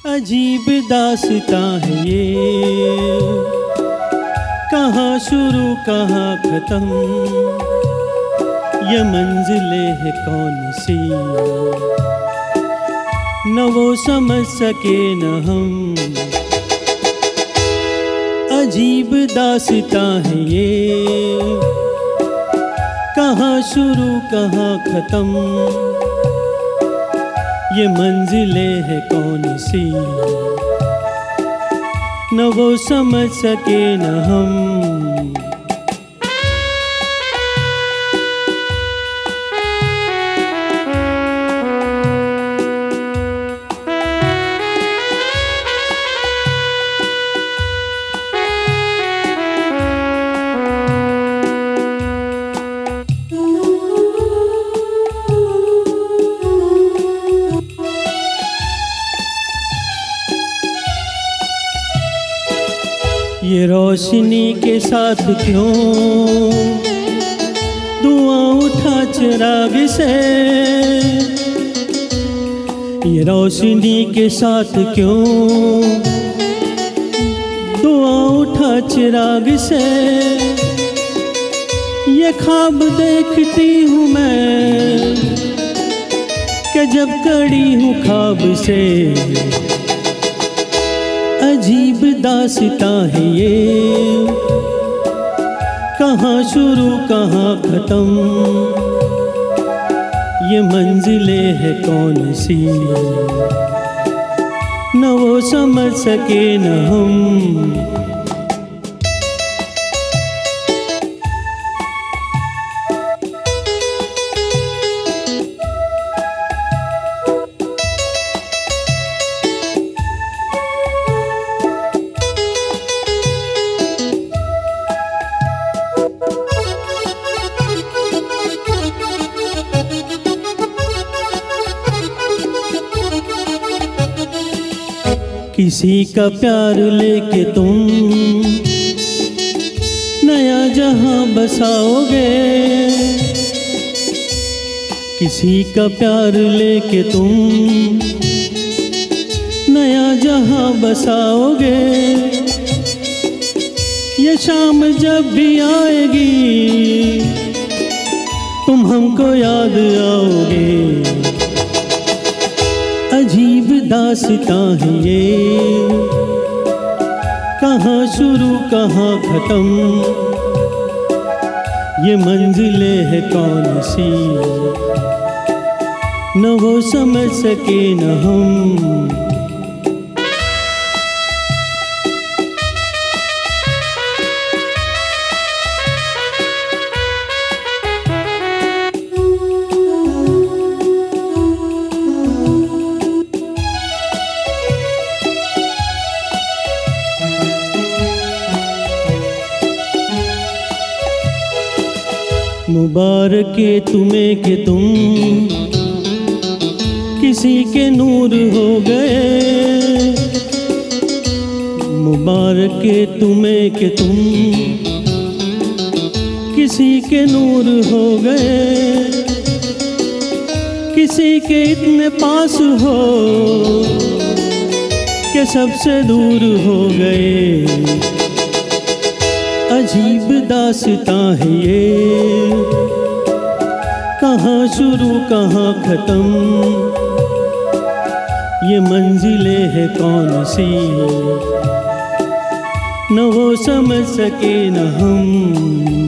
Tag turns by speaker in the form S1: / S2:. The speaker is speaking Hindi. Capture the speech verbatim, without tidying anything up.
S1: अजीब दास्तां है ये, कहाँ शुरू कहाँ खत्म, ये मंजिलें है कौन सी, न वो समझ सके न हम। अजीब दास्तां है ये, कहाँ शुरू कहाँ खत्म, ये मंजिलें है कौन सी, न वो समझ सके न हम। ये रोशनी के साथ क्यों धुआं उठा चिराग से, ये रोशनी के साथ क्यों धुआं उठा चिराग से, ये ख्वाब देखती हूँ मैं कि जब कड़ी हूँ ख्वाब से। अजीब दास्तां है ये, कहाँ शुरू कहाँ खत्म, ये मंजिलें है कौन सी, न वो समझ सके न हम। किसी का प्यार लेके तुम नया जहां बसाओगे, किसी का प्यार लेके तुम नया जहां बसाओगे, ये शाम जब भी आएगी तुम हमको याद आओगे। अजीब दास्तां है ये, कहाँ शुरू कहाँ खत्म, ये मंजिलें है कौन सी, न वो समझ सके न हम। मुबारक तुम्हें कि तुम किसी के नूर हो गए, मुबारक तुम्हें कि तुम किसी के नूर हो गए, किसी के इतने पास हो कि सबसे दूर हो गए। अजीब दास्तां है ये, कहाँ शुरू कहाँ खत्म, ये मंजिलें है कौन सी, न वो समझ सके न हम।